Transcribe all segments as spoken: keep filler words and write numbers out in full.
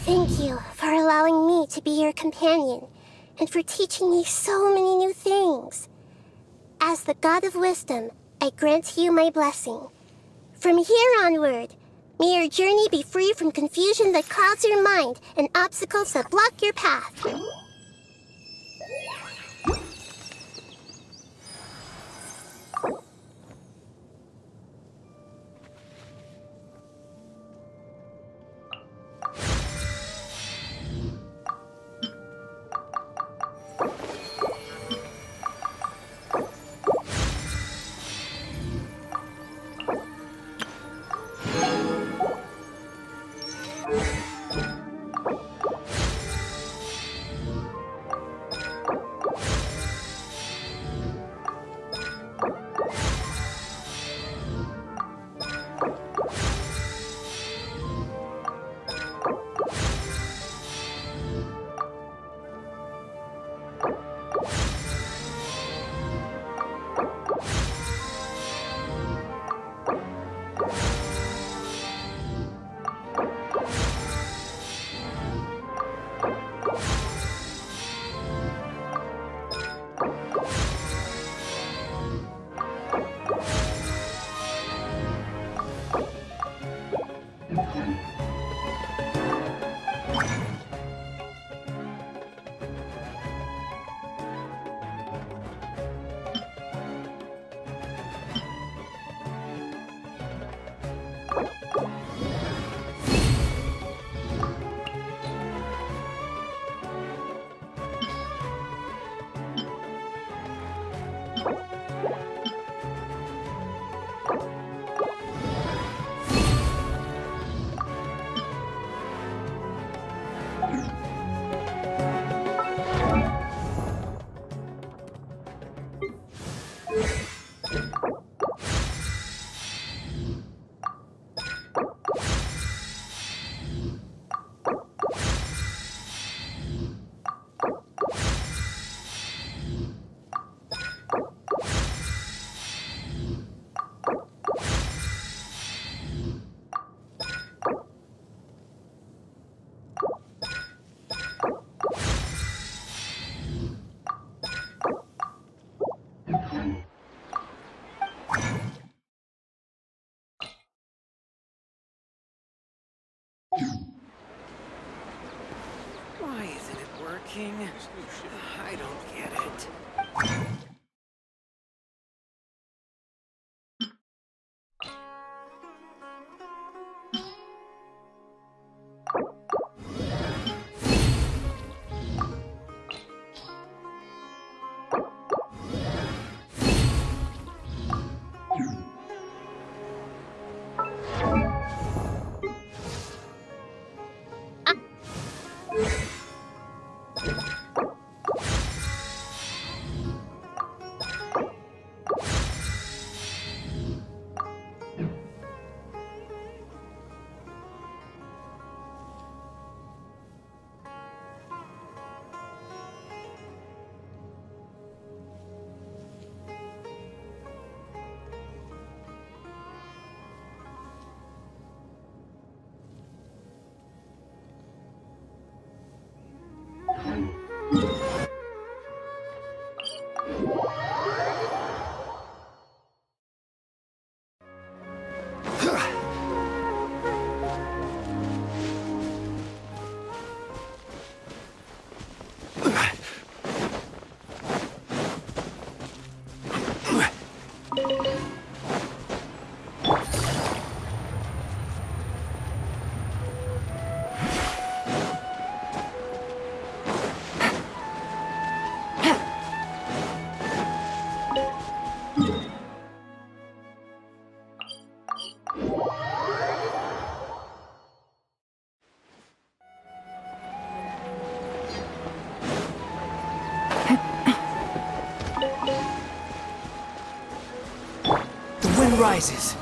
Thank you for allowing me to be your companion, and for teaching me so many new things. As the God of Wisdom, I grant you my blessing. From here onward, may your journey be free from confusion that clouds your mind and obstacles that block your path. Why isn't it working? I don't get it. Rises.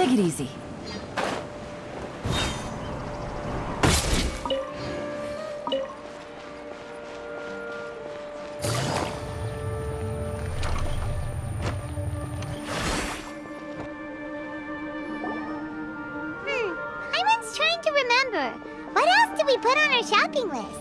Take it easy. Hmm, Paimon's trying to remember. What else did we put on our shopping list?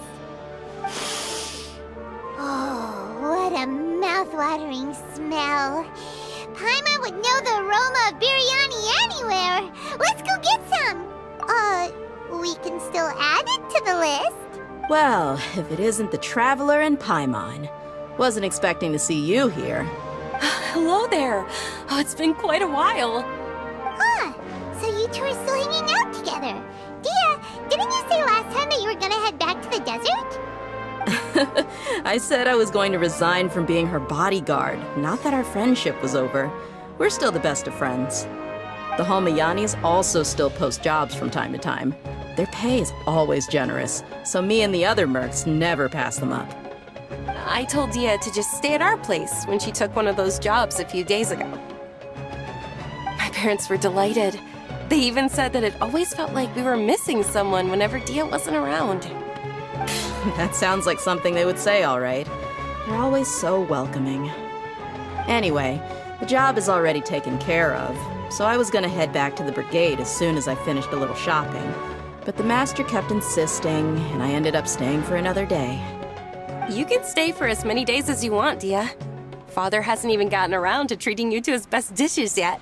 Oh, what a mouth-watering smell. Paimon would know the aroma of biryani anywhere. Let's go get some. Uh, we can still add it to the list. Well, if it isn't the Traveler and Paimon. Wasn't expecting to see you here. Hello there. Oh, it's been quite a while. Huh, so you two are still hanging out together. Dia, didn't you say last time that you were gonna head back to the desert? I said I was going to resign from being her bodyguard, not that our friendship was over. We're still the best of friends. The Homayanis also still post jobs from time to time. Their pay is always generous, so me and the other mercs never pass them up. I told Dia to just stay at our place when she took one of those jobs a few days ago. My parents were delighted. They even said that it always felt like we were missing someone whenever Dia wasn't around. That sounds like something they would say, all right. They're always so welcoming. Anyway, the job is already taken care of, so I was gonna head back to the brigade as soon as I finished a little shopping. But the master kept insisting, and I ended up staying for another day. You can stay for as many days as you want, Dia. Father hasn't even gotten around to treating you to his best dishes yet.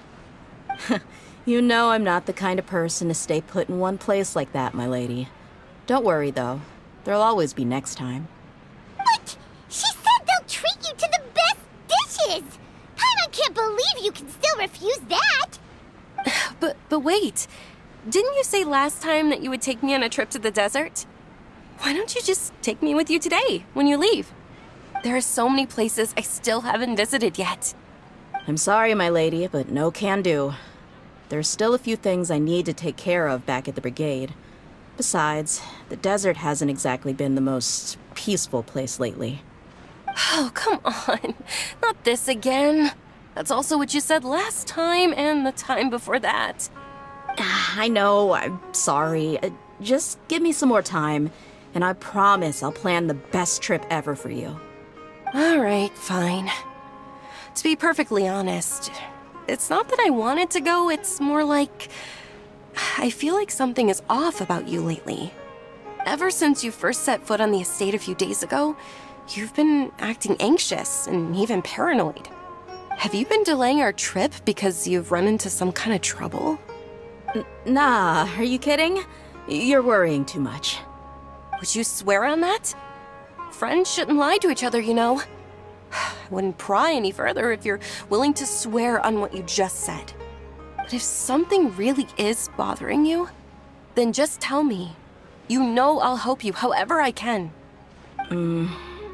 You know I'm not the kind of person to stay put in one place like that, my lady. Don't worry, though. There'll always be next time. But she said they'll treat you to the best dishes! Paimon can't believe you can still refuse that! But, but wait. Didn't you say last time that you would take me on a trip to the desert? Why don't you just take me with you today, when you leave? There are so many places I still haven't visited yet. I'm sorry, my lady, but no can do. There's still a few things I need to take care of back at the brigade. Besides, the desert hasn't exactly been the most peaceful place lately. Oh, come on. Not this again. That's also what you said last time and the time before that. I know, I'm sorry. Uh, Just give me some more time, and I promise I'll plan the best trip ever for you. All right, fine. To be perfectly honest, it's not that I wanted to go, it's more like I feel like something is off about you lately. Ever since you first set foot on the estate a few days ago, you've been acting anxious and even paranoid. Have you been delaying our trip because you've run into some kind of trouble? N nah, are you kidding? You're worrying too much. Would you swear on that? Friends shouldn't lie to each other, you know. I wouldn't pry any further if you're willing to swear on what you just said. But if something really is bothering you, then just tell me. You know I'll help you however I can. Mm.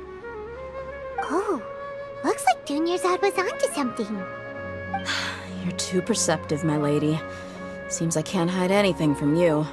Oh, looks like Dunyarzad was onto something. You're too perceptive, my lady. Seems I can't hide anything from you.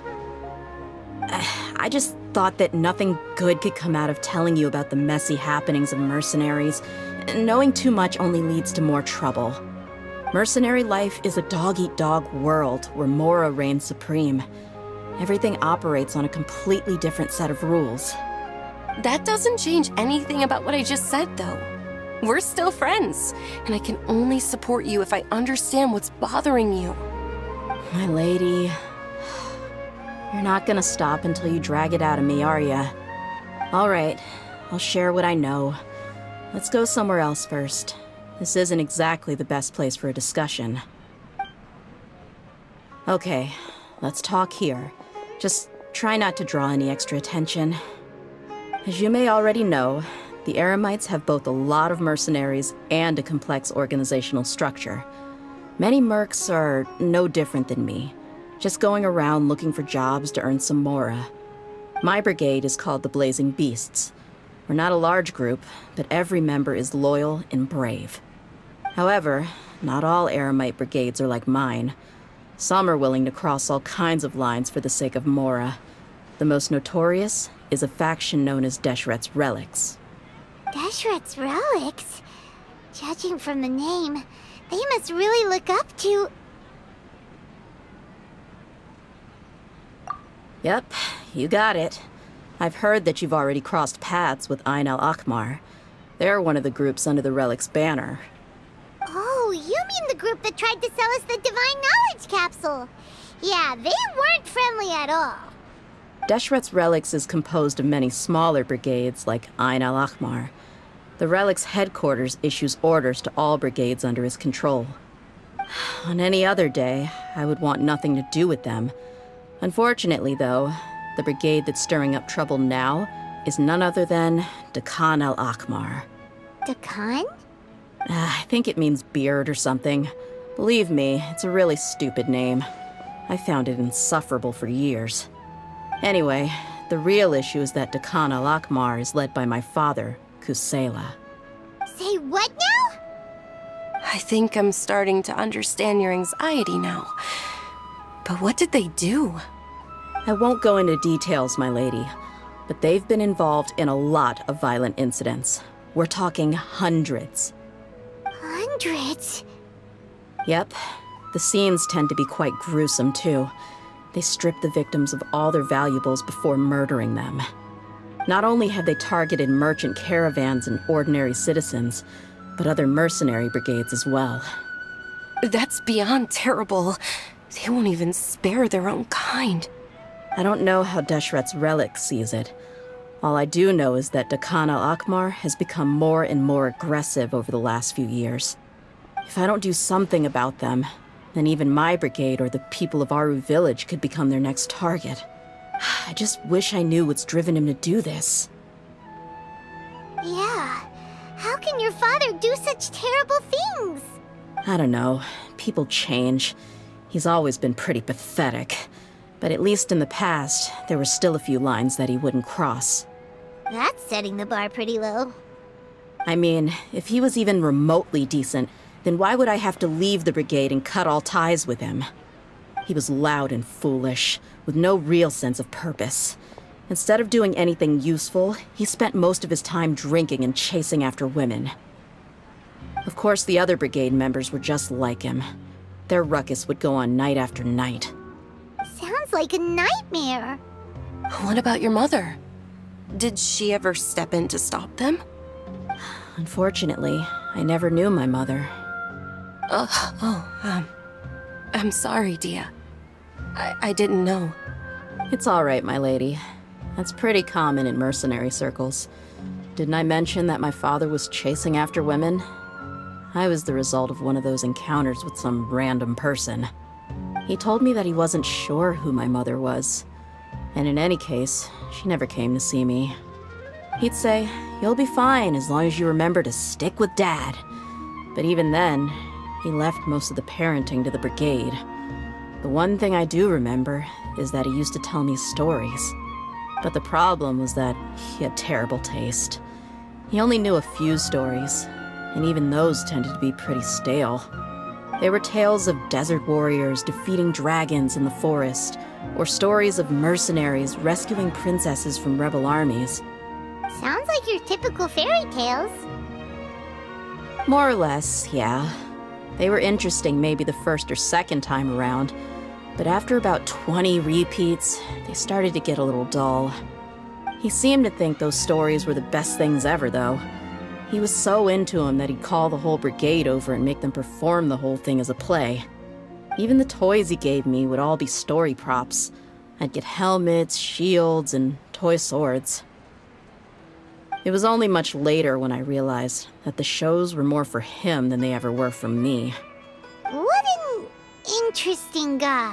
I just thought that nothing good could come out of telling you about the messy happenings of mercenaries. Knowing too much only leads to more trouble. Mercenary life is a dog-eat-dog world where Mora reigns supreme. Everything operates on a completely different set of rules. That doesn't change anything about what I just said, though. We're still friends, and I can only support you if I understand what's bothering you. My lady, you're not gonna stop until you drag it out of me, are ya? All right, I'll share what I know. Let's go somewhere else first. This isn't exactly the best place for a discussion. Okay, let's talk here. Just try not to draw any extra attention. As you may already know, the Eremites have both a lot of mercenaries and a complex organizational structure. Many mercs are no different than me, just going around looking for jobs to earn some mora. My brigade is called the Blazing Beasts. We're not a large group, but every member is loyal and brave. However, not all Eremite brigades are like mine. Some are willing to cross all kinds of lines for the sake of mora. The most notorious is a faction known as Deshret's Relics. Deshret's Relics? Judging from the name, they must really look up to... Yep, you got it. I've heard that you've already crossed paths with Ain al-Akmar. They're one of the groups under the Relic's banner. Oh, you mean the group that tried to sell us the Divine Knowledge Capsule? Yeah, they weren't friendly at all. Deshret's Relics is composed of many smaller brigades like Ain al-Akmar. The Relic's headquarters issues orders to all brigades under his control. On any other day, I would want nothing to do with them. Unfortunately, though, the brigade that's stirring up trouble now is none other than Dakan al-Akmar. Dakan? Uh, I think it means beard or something. Believe me, it's a really stupid name. I found it insufferable for years. Anyway, the real issue is that Dakan al-Akmar is led by my father, Kusela. Say what now? I think I'm starting to understand your anxiety now. But what did they do? I won't go into details, my lady, but they've been involved in a lot of violent incidents. We're talking hundreds. Hundreds? Yep. The scenes tend to be quite gruesome, too. They strip the victims of all their valuables before murdering them. Not only have they targeted merchant caravans and ordinary citizens, but other mercenary brigades as well. That's beyond terrible. They won't even spare their own kind. I don't know how Deshret's Relic sees it. All I do know is that Dakan al-Akmar has become more and more aggressive over the last few years. If I don't do something about them, then even my brigade or the people of Aru Village could become their next target. I just wish I knew what's driven him to do this. Yeah. How can your father do such terrible things? I don't know. People change. He's always been pretty pathetic. But at least in the past, there were still a few lines that he wouldn't cross. That's setting the bar pretty low. I mean, if he was even remotely decent, then why would I have to leave the brigade and cut all ties with him? He was loud and foolish, with no real sense of purpose. Instead of doing anything useful, he spent most of his time drinking and chasing after women. Of course, the other brigade members were just like him. Their ruckus would go on night after night. Sounds like a nightmare. What about your mother? Did she ever step in to stop them? Unfortunately, I never knew my mother. Uh, oh, um, I'm sorry, Dia. I, I didn't know. It's all right, my lady. That's pretty common in mercenary circles. Didn't I mention that my father was chasing after women? I was the result of one of those encounters with some random person. He told me that he wasn't sure who my mother was. And in any case, she never came to see me. He'd say, "You'll be fine as long as you remember to stick with Dad." But even then, he left most of the parenting to the brigade. The one thing I do remember is that he used to tell me stories. But the problem was that he had terrible taste. He only knew a few stories, and even those tended to be pretty stale. They were tales of desert warriors defeating dragons in the forest, or stories of mercenaries rescuing princesses from rebel armies. Sounds like your typical fairy tales. More or less, yeah. They were interesting maybe the first or second time around, but after about twenty repeats, they started to get a little dull. He seemed to think those stories were the best things ever, though. He was so into them that he'd call the whole brigade over and make them perform the whole thing as a play. Even the toys he gave me would all be story props. I'd get helmets, shields, and toy swords. It was only much later when I realized that the shows were more for him than they ever were for me. What an interesting guy.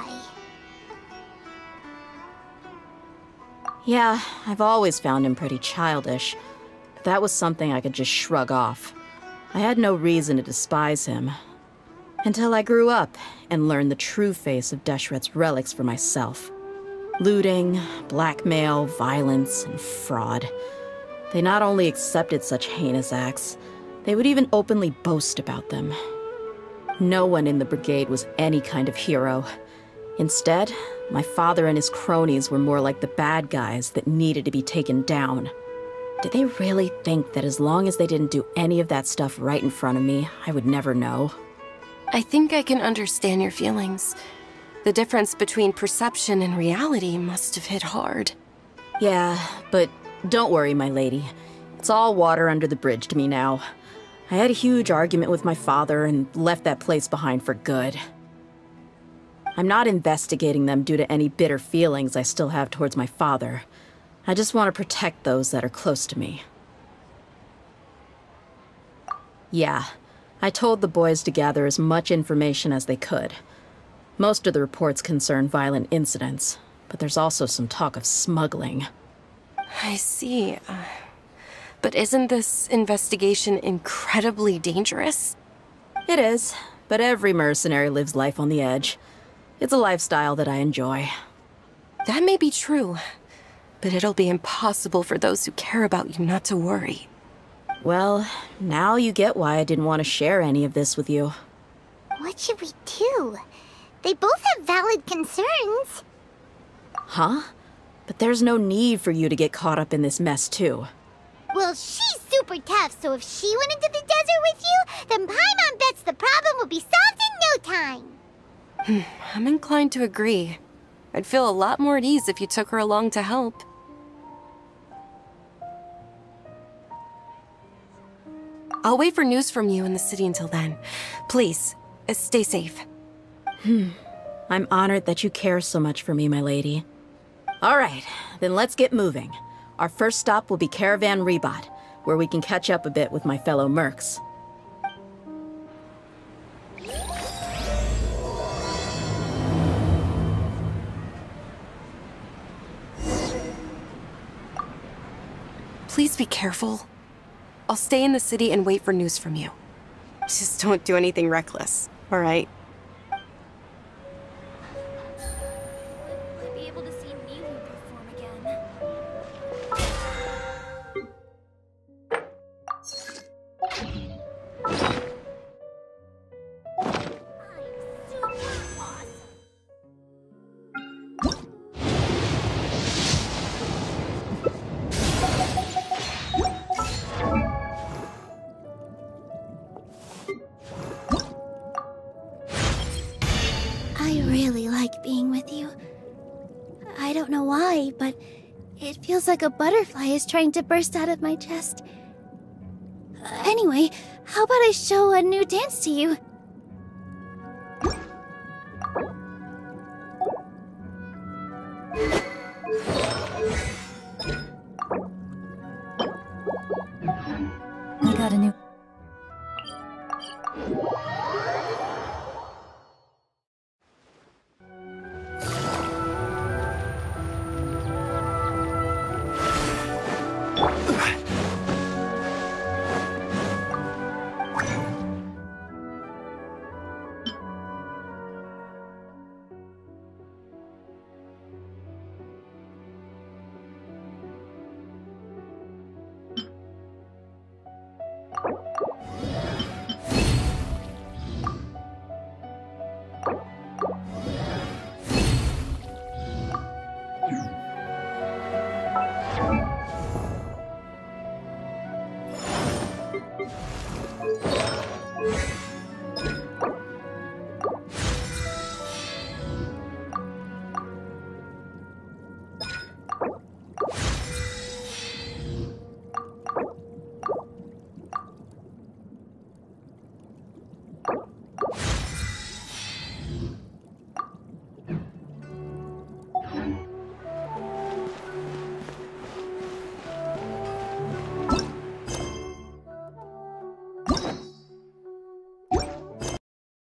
Yeah, I've always found him pretty childish, but that was something I could just shrug off. I had no reason to despise him. Until I grew up and learned the true face of Deshret's Relics for myself. Looting, blackmail, violence, and fraud. They not only accepted such heinous acts, they would even openly boast about them. No one in the brigade was any kind of hero. Instead, my father and his cronies were more like the bad guys that needed to be taken down. Did they really think that as long as they didn't do any of that stuff right in front of me, I would never know? I think I can understand your feelings. The difference between perception and reality must have hit hard. Yeah, but don't worry, my lady. It's all water under the bridge to me now. I had a huge argument with my father and left that place behind for good. I'm not investigating them due to any bitter feelings I still have towards my father. I just want to protect those that are close to me. Yeah, I told the boys to gather as much information as they could. Most of the reports concern violent incidents, but there's also some talk of smuggling. I see. Uh, but isn't this investigation incredibly dangerous? It is, but every mercenary lives life on the edge. It's a lifestyle that I enjoy. That may be true, but it'll be impossible for those who care about you not to worry. Well, now you get why I didn't want to share any of this with you. What should we do? They both have valid concerns. Huh? But there's no need for you to get caught up in this mess, too. Well, she's super tough, so if she went into the desert with you, then Paimon bets the problem will be solved in no time. I'm inclined to agree. I'd feel a lot more at ease if you took her along to help. I'll wait for news from you in the city until then. Please, uh, stay safe. Hmm. I'm honored that you care so much for me, my lady. All right, then let's get moving. Our first stop will be Caravan Rebot, where we can catch up a bit with my fellow mercs. Please be careful. I'll stay in the city and wait for news from you. Just don't do anything reckless, all right? Will I be able to see Milu perform again? I'm super awesome! I really like being with you. I don't know why, but it feels like a butterfly is trying to burst out of my chest. Uh, anyway, how about I show a new dance to you?